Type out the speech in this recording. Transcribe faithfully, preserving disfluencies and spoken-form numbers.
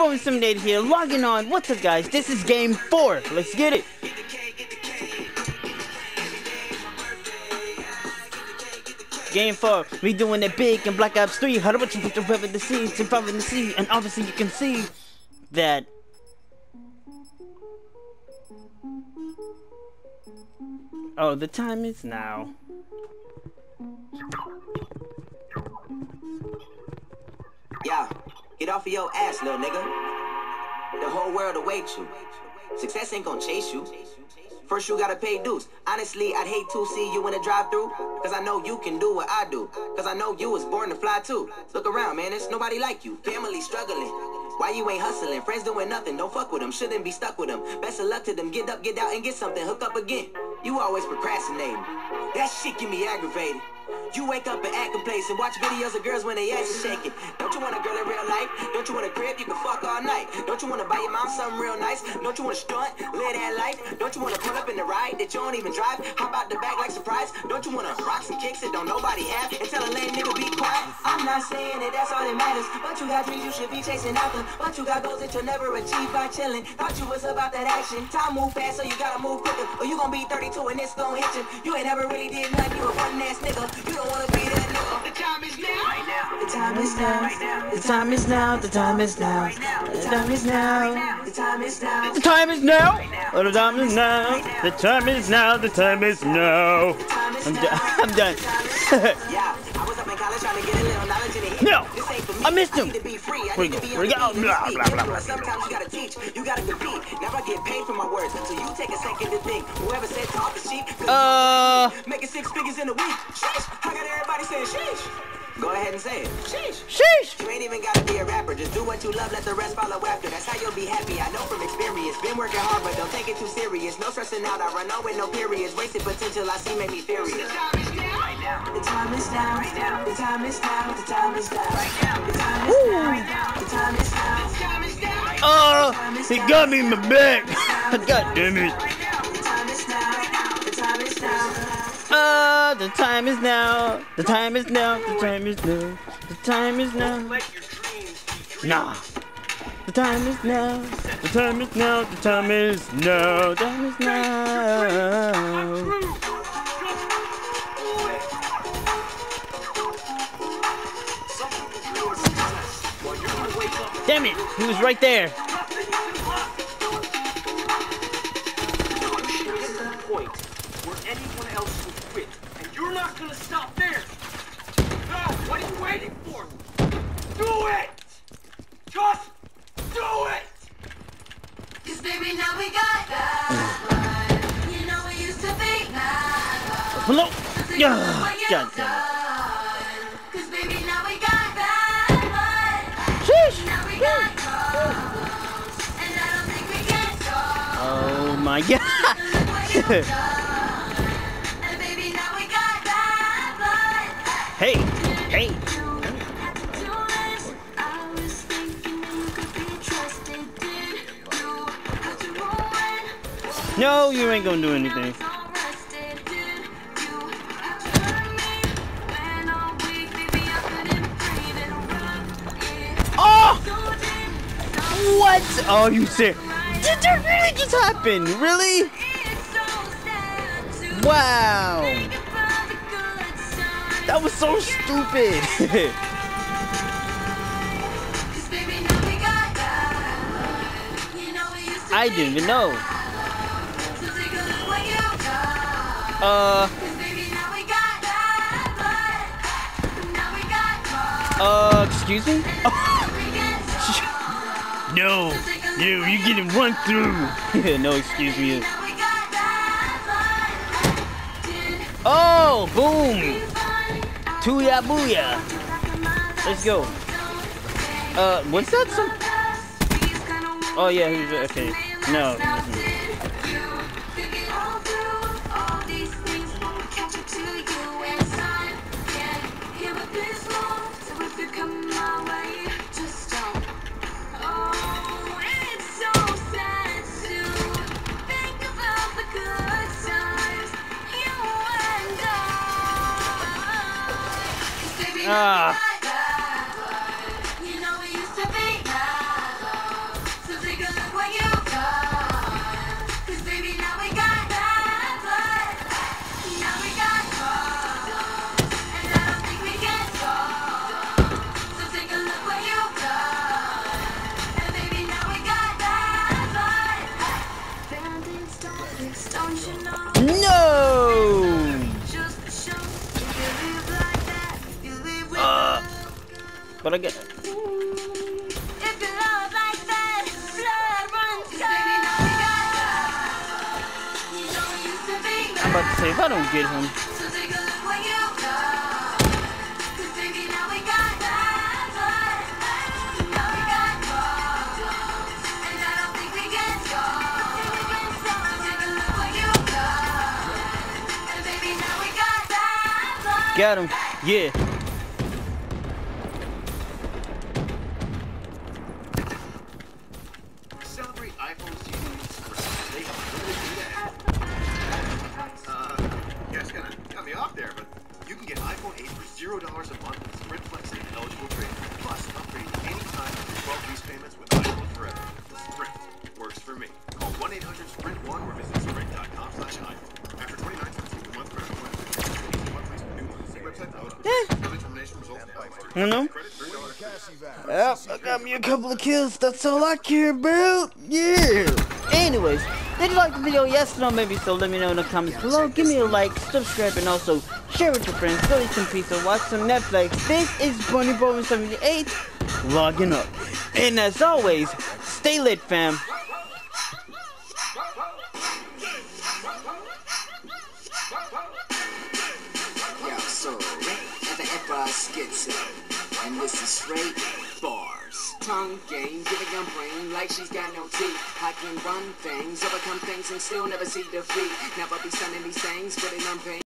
Roman Seminator here, logging on. What's up, guys? This is game four. Let's get it. Game four. We doing it big in Black Ops three. How about you put the web in the sea? It's above in the sea, and obviously you can see that. Oh, the time is now. Yeah, get off of your ass, little nigga. The whole world awaits you. Success ain't gonna chase you. First you gotta pay dues. Honestly, I'd hate to see you in a drive-thru, cause I know you can do what I do. Cause I know you was born to fly too. Look around, man, there's nobody like you. Family struggling. Why you ain't hustling? Friends doing nothing. Don't fuck with them. Shouldn't be stuck with them. Best of luck to them. Get up, get out, and get something. Hook up again. You always procrastinating. That shit get me aggravated. You wake up and act complacent. Watch videos of girls when they ass is shaking. Don't you want a girl in real life? Don't you want a crib you can fuck all night? Don't you want to buy your mom something real nice? Don't you want to stunt, live that life? Don't you want to pull up in the ride that you don't even drive? Hop out the back like surprise? Don't you want to rock some kicks that don't nobody have? And tell a lame nigga be quiet? I'm not saying that that's all that matters, but you got dreams you should be chasing after. But you got goals that you'll never achieve by chilling. Thought you was about that action. Time move fast, so you gotta move quicker, or you gonna be thirty-two and it's gonna hit you. You ain't never really did nothing. You a fun ass nigga. You don't wanna be that nigga. The time is now. Right now. The time is now. The time is now. The time is now. The time is now. The time is now. The time is now. Oh, the time is now. The time is now. The time is now. I'm done. I'm done. No, I missed him. Where you go? Where you go? Blah, blah, blah, blah. Sometimes you gotta teach. You gotta compete. Never get paid for my words. So you take a second to think. Whoever said talk is cheap. Uh. Making six figures in a week. Sheesh. I got everybody saying sheesh. Go ahead and say it. Sheesh. Sheesh. You ain't even gotta be a rapper. Just do what you love. Let the rest follow after. That's how you'll be happy. I know from experience. Been working hard, but don't take it too serious. No stressing out. I run on with no periods. Wasted potential. I see make me furious. The time is now. Right now. The time is now. Right now. The time is now. The time is now. Right now. The time is now. Right now. The time is now. The time is now. Oh, he got me in my back. God damn it. Right now. The time is now. The time is now. Uh, the time is now. The time is now. The time is now. The time is now. Nah. The time is now. The time is now. The time is now. The time is now. Damn it! He was right there. Anyone else would quit, and you're not gonna stop there. No, what are you waiting for? Do it! Just do it! Cause baby, now we got that. You know we used to be that. Hello? Yeah. God damn it. Cause baby, now we got that. Sheesh. Now we got close. And I don't think we get so. Oh my god. Hey, hey. No, you ain't gonna do anything. Oh! What? Oh, you said. Did that really just happen? Really? Wow. That was so stupid. I didn't even know. Uh. Uh, excuse me? No, no, you're getting run through. No, excuse me. Oh, boom. Tuya booyah! Let's go. Uh, what's that? Some... Oh yeah, who's okay? No. Ah. but I get it. If you love like that, blood runs cold. Baby, now we got love. You know we used to be I'm about to say, if I don't get him, so take a look where you go. 'Cause baby, now we got love. Now we got problems, and I don't think we can solve. So take a look where you go. And baby, now we got love. got him. Yeah. Celebrate iPhone's T Vs. They really do that. Uh, guys kind of got me off there, but you can get iPhone eight for zero dollars a month with Sprint Flex and eligible trade. Plus, upgrade anytime with twelve lease payments with iPhone Forever. Sprint works for me. Call one eight hundred Sprint one or visit sprint dot com slash iPhone. After twenty-nine fifteen a month credit limit. Monthly new month. See website for early termination results. You know? Credit three dollars. Yep, I got me a couple of kills. That's all I care about. Yeah. Anyways, did you like the video? Yes or no, maybe so. Let me know in the comments below. Give me a like, subscribe, and also share with your friends. Go eat some pizza, watch some Netflix. This is Bunny Bowen seventy-eight logging up. And as always, stay lit, fam. Yo, so Ray at the Empire Schizo, and this is straight bars. Tongue game, giving your brain like she's got no teeth. I can run things, overcome things, and still never see defeat. Never be sending these things, putting on pain.